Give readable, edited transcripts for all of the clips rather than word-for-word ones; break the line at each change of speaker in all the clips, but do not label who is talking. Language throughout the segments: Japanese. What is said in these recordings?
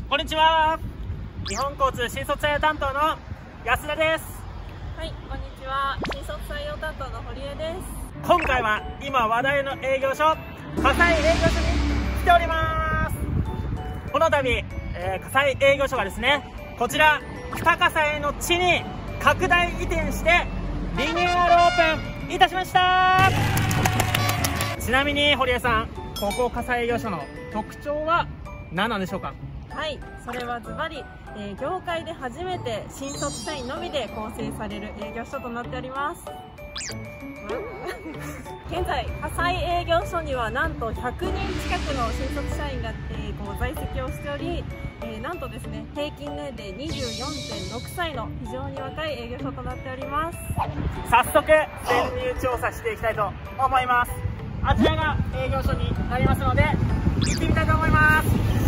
こんにちは。日本交通新卒採用担当の安田です。
はい、こんにちは。新卒採用担当の堀江です。
今回は今話題の営業所、葛西営業所に来ております。この度、葛西営業所がですね、こちら北葛西の地に拡大移転してリニューアルオープンいたしました。ちなみに堀江さん、ここ葛西営業所の特徴は何なんでしょうか？
はい、それはズバリ、業界で初めて新卒社員のみで構成される営業所となっております。現在、葛西営業所にはなんと100人近くの新卒社員が、在籍をしており、なんとですね、平均年齢 24.6 歳の非常に若い営業所となっております。
早速潜入調査していきたいと思います。あちらが営業所になりますので行ってみたいと思います。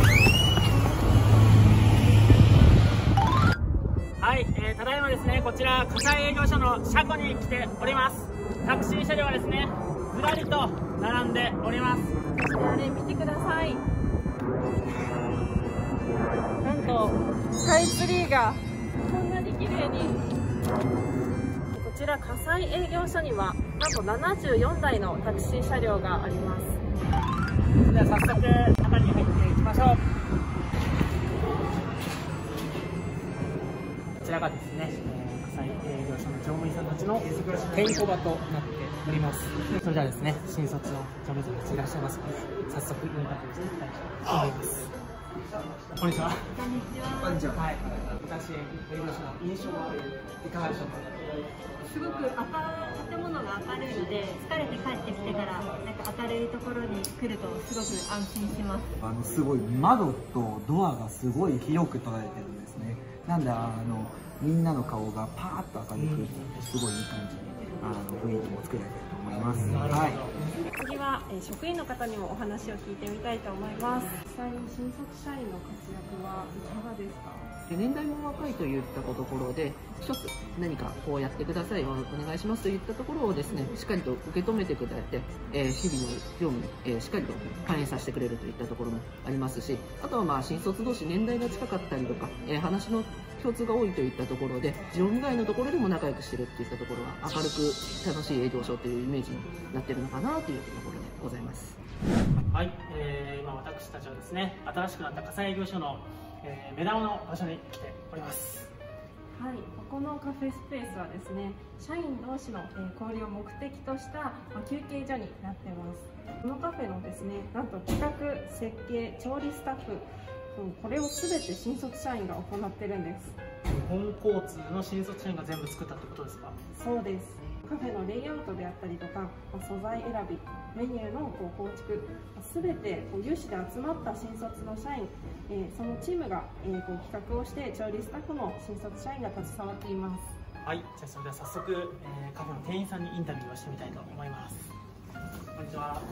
はい、ただいまですね、こちら葛西営業所の車庫に来ております。タクシー車両はですね、ずらりと並んでおります。
あれ見てください。なんとスカイツリーがこんなに綺麗に。こちら葛西営業所にはなんと74台のタクシー車両があります。
それでは早速中に入っていきましょう。こちらがですね、葛西営業所の乗務員さんたちの稽古場となっております。それではですね、新卒の乗務員さんたちいらっしゃいますので、早速インタビューしていきたいと思います。こんにちは。
こんにちは。
こんにちは。はい。葛西営業所の印象はいかがでしょうか？
すごく建物が明るいので、疲れて帰ってきてからなんか明るいところに来るとすごく安心します。
すごい窓とドアがすごい広く捉えてるんですね。なんでみんなの顔がパーッと明るくすごいいい感じに雰囲気も作れてると思います。はい。
次は、職員の方にもお話を聞いてみたいと思います。実際に新卒社員の活躍はいかがですか？
年代も若いといったところで、一つ何かこうやってください、お願いしますといったところをですね、しっかりと受け止めてくれて、日々の業務に、しっかりと反映させてくれるといったところもありますし、あとは新卒同士年代が近かったりとか、話の共通が多いといったところで、業務外のところでも仲良くしてるっていったところは、明るく楽しい営業所というイメージになってるのかなというところでございます。
はい、今私たちはですね、新しくなった葛西営業所の目玉の場所に来ております。
はい、ここのカフェスペースはですね、社員同士の交流を目的とした休憩所になってます。このカフェのですね、なんと企画、設計、調理スタッフ、これを全て新卒社員が行ってるんです。
日本交通の新卒社員が全部作ったってことですか？
そうです。カフェのレイアウトであったりとか、素材選び、メニューの構築、すべて有志で集まった新卒の社員、そのチームが企画をして、調理スタッフも新卒社員が携わっています。
はい、じゃあそれでは早速、カフェの店員さんにインタビューをしてみたいと思います。こんにちは。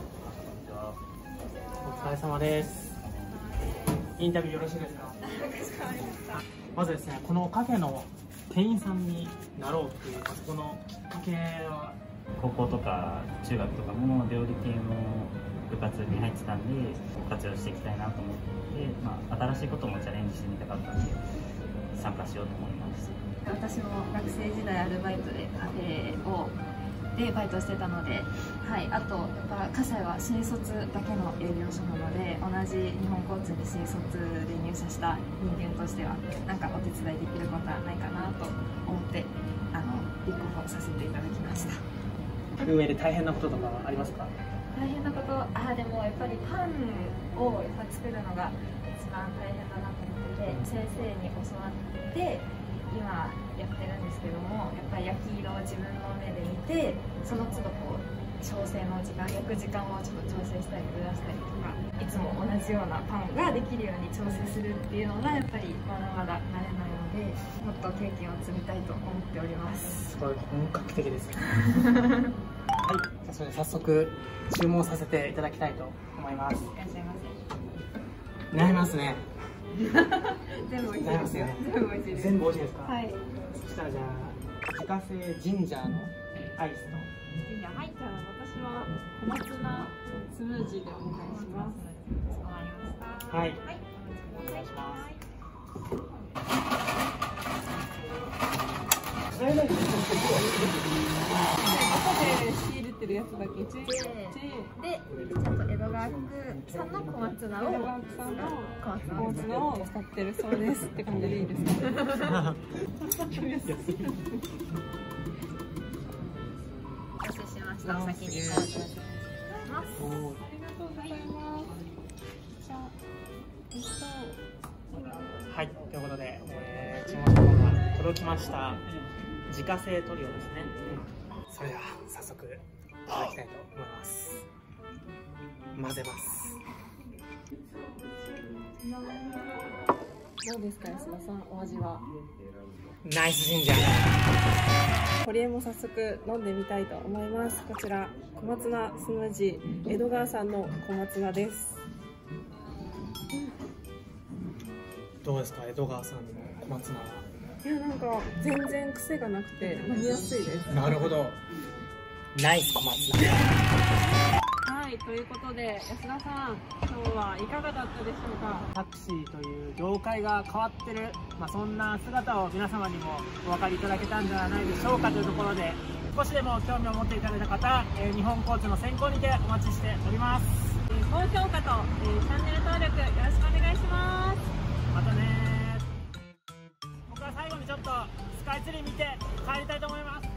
お疲れ様です。インタビューよろしいですか？まずですね、このカフェの店員さんになろうっていう、そこのきっかけは？
高校とか中学とかも料理系の部活に入ってたんで、活用していきたいなと思って、新しいこともチャレンジしてみたかったんで参加しようと思います。
私も学生時代アルバイトでカフェでバイトしてたので、はい、あとやっぱ葛西は新卒だけの営業所なので、同じ日本交通に新卒で入社した人間としてはなんかお手伝いできることはないかなと思って立候補させていただきました。
運営で大変なこととかはありますか？
大変なこと、でもやっぱりパンを作るのが一番大変だなと思ってて、先生に教わって今やってるんですけども、やっぱり焼き色を自分の目で見て、その都度調整の時間、焼く時間をちょっと調整したりずらしたりとか、いつも同じようなパンができるように調整するっていうのがやっぱりまだまだ慣れないので、もっと経験を積みたいと思っております。
すごい本格的ですね。はい、じゃあそれで早速注文させていただきたいと思います。
いらっしゃいませ。
悩みますね。
全部美味しいですよ。全部美味しいです。
全部美味しいですか？
はい。
そしたらじゃあ自家製ジンジャーのアイスと。
はい、じゃあ私は小松菜スムージーでお願いします。
はい。
はい、お願いします。 仕入れてるやつだけチェーン
で、ちゃんと江戸川区産の小松菜を
小松菜を使ってるそうですって感じでいいですか？
お待たせしました。お先にいただきます。
ありがとうございます。じゃあ、
はい、ということで、注文の方が届きました。自家製トリオですね。それでは早速いただきたいと思います。混ぜます。
どうですか、安田さん、お味は？
ナイスジンジャー。
堀江も早速飲んでみたいと思います。こちら小松菜スムージー江戸川産の小松菜です。
どうですか、江戸川産の小松菜は？
いや、なんか全然癖がなくて飲みやすいです。
なるほど。ナイス小松菜。
はい、ということで安田さん、今日はいかがだったでしょうか？
タクシーという業界が変わってる、そんな姿を皆様にもお分かりいただけたんじゃないでしょうかというところで、少しでも興味を持っていただいた方、日本交通の選考にてお待ちしております。
高評価と、チャンネル登録よろしくお願いします。
またね。僕は最後にちょっとスカイツリー見て帰りたいと思います。